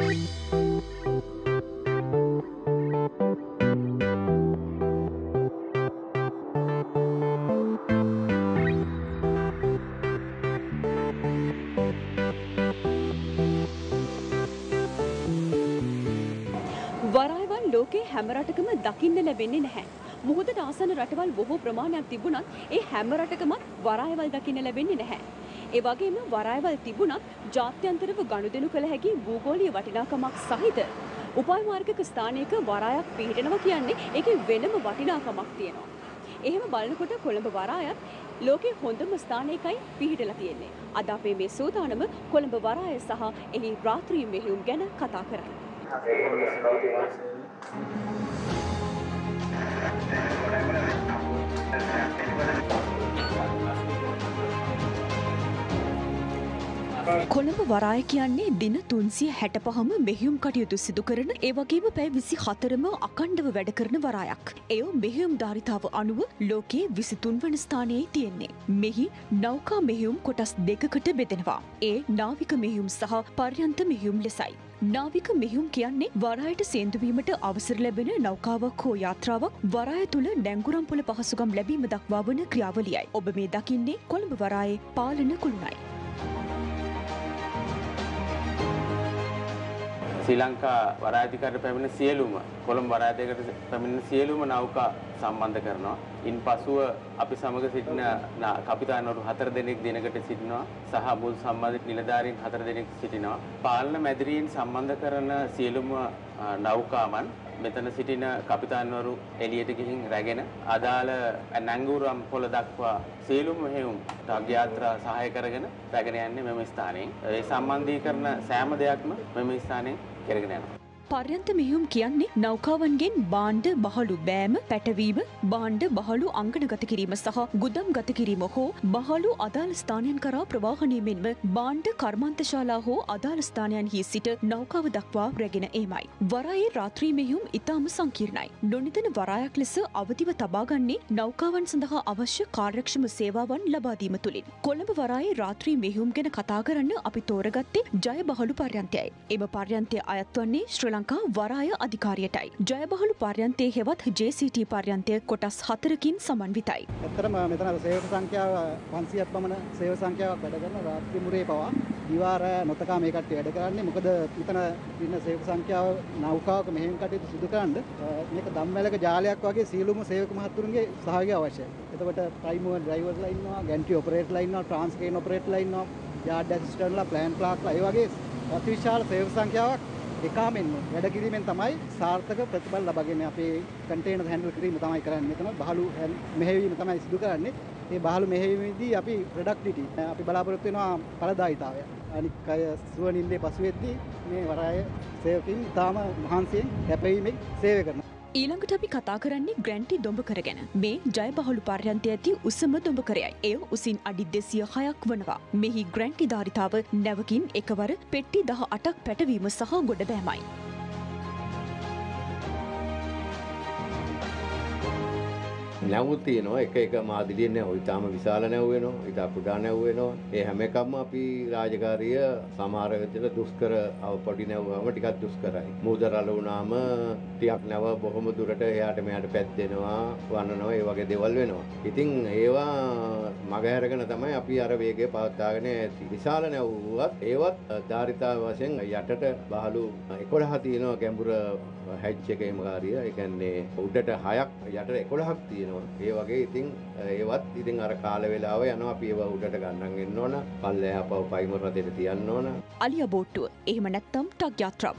වරායවල් ලෝකේ හැම රටකම දකින්න ලැබෙන්නේ නැහැ. මුහුදට ආසන්න රටවල් බොහෝ ප්‍රමාණයක් තිබුණත් ඒ හැම රටකමත් වරායවල් දකින්න ලැබෙන්නේ නැහැ. ඒ වගේම වරායවල් තිබුණත් ජාත්‍යන්තරව ගනුදෙනු කළ හැකි භූගෝලීය වටිනාකමක් සහිත උපායමාර්ගික ස්ථානයක වරායක් පිහිටනවා කියන්නේ ඒකේ වෙනම වටිනාකමක් තියෙනවා. එහෙම බලනකොට කොළඹ වරායත් ලෝකේ හොඳම ස්ථානයකයි පිහිටලා තියෙන්නේ. අද අපේ මේ සූදානම කොළඹ වරාය සහ එහි රාත්‍රී මෙහෙයුම් ගැන කතා කරන්නේ. කොළඹ වරාය කියන්නේ දින 365ම මෙහෙයුම් කටයුතු සිදු කරන ඒ වගේම පැය 24ම අඛණ්ඩව වැඩ කරන වරායක්. එය මෙහෙයුම් ධාරිතාව අනුව ලෝකයේ 23 වන ස්ථානයේ තියෙන්නේ. මෙහි නෞකා මෙහෙයුම් කොටස් දෙකකට බෙදෙනවා. ඒ නාවික මෙහෙයුම් සහ පර්යන්ත මෙහෙයුම් ලෙසයි. නාවික මෙහෙයුම් කියන්නේ වරායට සේන්දු වීමට අවසර ලැබෙන නෞකාවක් හෝ යාත්‍රාවක් වරාය තුල නැංගුරම්පොළ පහසුකම් ලැබීම දක්වා වන ක්‍රියාවලියයි. ඔබ මේ දකින්නේ කොළඹ වරායේ පාලන කුළුණයි. ශ්‍රී ලංකා වරායධිකාරියට පැමිණෙන සියලුම කොළඹ වරායධිකාරියට පැමිණෙන සියලුම නෞකා සම්බන්ධ කරනවා. ඉන්පසුව අපි සමග සිටින කපිතාන්වරු 4 දෙනෙක් දිනකට සිටිනවා සහ මුල් සම්බන්ධ නිලධාරීන් 4 දෙනෙක් සිටිනවා. පාලන මැදිරියන් සම්බන්ධ කරන සියලුම නෞකාමන් මෙතන සිටින කපිතාන්වරු එළියට ගිහින් රැගෙන අදාළ නැංගුරම් පොළ දක්වා සියලුම මෙහෙයුම් යාත්‍රා සහාය කරගෙන රැගෙන යන්නේ මෙම ස්ථානයේ. ඒ සම්බන්ධීකරණ සෑම දෙයක්ම මෙම ස්ථානයේ කරගෙන යනවා. පර්යන්ත මෙහෙයුම් කියන්නේ නෞකාවන්ගෙන් භාණ්ඩ බහළු බෑම පැටවීම, භාණ්ඩ බහළු අංගනගත කිරීම සහ ගුදම් ගත කිරීම හෝ බහළු අදාළ ස්ථානයන් කරා ප්‍රවාහනය මෙන්ම භාණ්ඩ කර්මාන්තශාලා හෝ අදාළ ස්ථානයන්හි සිට නෞකාව දක්වා රැගෙන ඒමයි. වරායේ රාත්‍රී මෙහෙයුම් ඉතාම සංකීර්ණයි. නොනිදන වරායක් ලෙස අවදිව තබාගන්නේ නෞකාවන් සඳහා අවශ්‍ය කාර්යක්ෂම සේවාවන් ලබා දීම තුලින්. කොළඹ වරායේ රාත්‍රී මෙහෙයුම් ගැන කතා කරන්න අපි තෝරගත්තේ ජය බහළු පර්යන්තයයි. එම පර්යන්තය අයත් වන්නේ ශ්‍රී ලංකා වරාය අධිකාරියටයි. ජයබහළු පර්යන්තයේ හෙවත් JCT පර්යන්තය කොටස් 4කින් සමන්විතයි. ඇත්තටම මෙතන සේවක සංඛ්‍යාව 500ක් පමණ සේවක සංඛ්‍යාවක් වැඩ කරන රාත්‍රී මුරේ පවා දිවාර නොතකා මේ කට්ටිය වැඩ කරන්නේ. මොකද මෙතන ඉන්න සේවක සංඛ්‍යාව නෞකාවක මෙහෙයුම් කටයුතු සිදු කරන්න මේක දම්වැලක ජාලයක් වගේ සියලුම සේවක මහතුරුන්ගේ සහයෝගය අවශ්‍යයි. එතකොට ප්‍රයිමර් ඩ්‍රයිවර්ලා ඉන්නවා, ගැන්ට්‍රි ඔපරේටර්ලා ඉන්නවා, ට්‍රාන්ස්කේන් ඔපරේටර්ලා ඉන්නවා, යාඩ් ඇසිස්ටන්ට්ලා, ප්ලෑන් ක්ලාක්ලා ඒ වගේ අතිවිශාල සේවක සංඛ්‍යාවක් එකාමෙන් වැඩ කිරීමෙන් තමයි සාර්ථක ප්‍රතිඵල ලබාගෙන අපේ කන්ටේනර් හැන්ඩල් කිරීම තමයි කරන්නේ. මෙතන බහළු මෙහෙයවීම තමයි සිදු කරන්නේ. මේ බහළු මෙහෙයවීමේදී අපි ප්‍රොඩක්ටිවිටි අපි බලාපොරොත්තු වෙනවා ඵලදායීතාවය. අනික් අය සුවනින්දේ පසුවෙද්දී මේ වරාය සේවකින් තාම මහන්සියෙන් කැපවීමෙන් සේවය කරනවා. ඊළඟට අපි කතා කරන්නේ ග්‍රැන්ටි දොඹකර ගැන. මේ ජයබහළු පර්යන්තය ඇති උසම දොඹකරයයි. එය උසින් අඩි 206ක් වනවා. මෙහි ග්‍රැන්ටි ධාරිතාව නැවකින් එකවර පෙට්ටි 18ක් පැටවීම සහ ගොඩබෑමයි. නැවුත් තියෙනවා එක එක මාදිලිය නැවු. ඊටාම විශාල නැවු වෙනවා. ඊට කුඩා නැවු වෙනවා. ඒ හැම එකක්ම අපි රාජකාරිය සමහර විට දුෂ්කර පොඩි නැවුවම ටිකක් දුෂ්කරයි. මූදරල වුණාම ටිකක් නැව බොහොම දුරට එයාට මෙයාට පැද්දෙනවා, වන්නනවා, ඒ වගේ දේවල් වෙනවා. ඉතින් ඒවා මගහැරගෙන තමයි අපි අර වේගය පවත්වාගෙන ඇති. විශාල නැවුවත් ඒවත් ධාරිතාව වශයෙන් යටට බහළු 11 තියෙනවා ගැඹුර හැච් එකේම කාර්යය. ඒ කියන්නේ උඩට 6ක් යටට 11ක් තියෙනවා. ඒ වගේ ඉතින් ඒවත් ඉතින් අර කාල වේලාව යනවා අපි ඒව උඩට ගන්නන් එන්න ඕන. පල්ලෙහා පයිමර් රටේට තියන්න ඕන. අලියා බෝට්ටුව. එහෙම නැත්නම් ටග් යාත්‍රාව.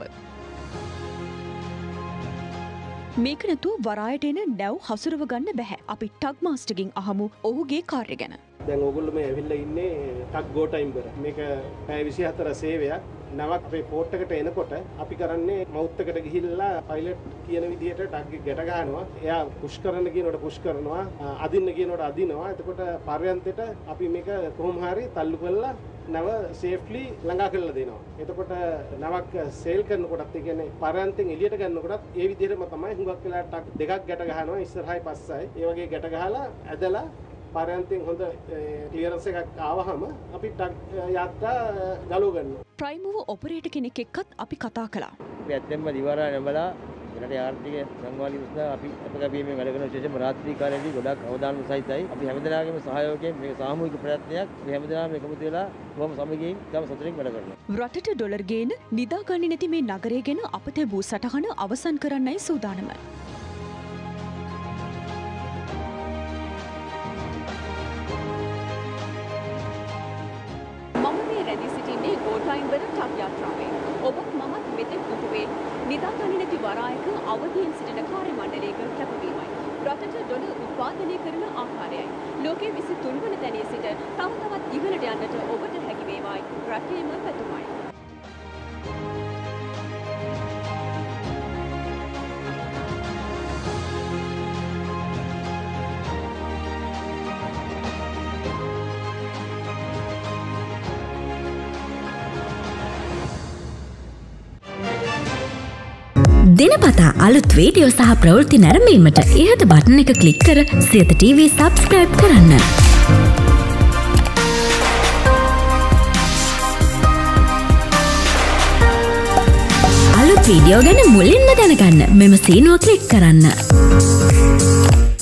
මේක නැතුව වරායට එන නැව් හසුරව ගන්න බෑ. අපි ටග් මාස්ටර්ගෙන් අහමු ඔහුගේ කාර්ය ගැන. දැන් ඕගොල්ලෝ මේ ඇවිල්ලා ඉන්නේ ටග් ගෝ ටයිම් කර. මේක පැය 24 සේවයක්. නැවක් අපේ පෝට් එකට එනකොට අපි කරන්නේ මවුත් එකට ගිහිල්ලා පයිලට් කියන විදිහට ටග් එක ගැට ගන්නවා. එයා පුෂ් කරන්න කියනකොට පුෂ් කරනවා. අදින්න කියනකොට අදිනවා. එතකොට පර්යන්තෙට අපි මේක කොහොම හරි තල්ලු කරලා නැව සේෆ්ලි ළඟා කරලා දෙනවා. එතකොට නැවක් සේල් කරනකොටත් ඒ කියන්නේ පර්යන්තෙන් එළියට ගන්නකොටත් ඒ විදිහටම තමයි හුඟක් වෙලා ටග් දෙකක් ගැට ගහනවා ඉස්සරහයි පස්සයි. ඒ වගේ ගැට ගහලා ඇදලා පරයන්තෙන් හොඳ ක්ලියරන්ස් එකක් ආවහම අපි යාත්‍රා ගලව ගන්නවා. ප්‍රයිමුව ඔපරේටර් කෙනෙක් එක්කත් අපි කතා කළා. අපි ඇත්තෙන්ම දිවාරා නැඹලා රටේ ආර්ථික සංවාදී උස්නා අපි අපගැබීමේ වැඩ කරන විශේෂයෙන්ම රාත්‍රී කාලයේදී ගොඩක් අවධානය සහිතයි. අපි හැමදෙනාගේම සහයෝගයෙන් මේක සාමූහික ප්‍රයත්නයක්. අපි හැමදෙනාම එකමුතු වෙලා කොහොම සමගියෙන් තම සතුටින් වැඩ කරනවා. රටට ඩොලර් ගේන නිදාගන්නේ නැති මේ නගරය ගැන අප තිබූ සටහන අවසන් කරන්නයි සූදානම. මම මේ රැඳී සිටින්නේ ගෝඨායින් වල ටක් යාත්‍රාවේ. ඔබත් මමත් මෙතෙක් උතුවේ නිදාගන්නේ නැති වරායක අවදීන් සිටින කාර්ය මණ්ඩලයක කැපවීමයි. රටට ඩොලර් උත්පාදනය කරන ආකාරයයි. ලෝකයේ 23 වන තැනේ සිට තව තවත් ඉහළට යන්නට ඔබට හැකි වේවායි රටේම පැතුමයි. දිනපතා අලුත් වීඩියෝ සහ ප්‍රවෘත්ති නැරඹීමට ඉහත බටන් එක ක්ලික් කර සියත TV සබ්ස්ක්‍රයිබ් කරන්න. අලුත් වීඩියෝ ගැන මුලින්ම දැනගන්න මෙම සීනුව ක්ලික් කරන්න.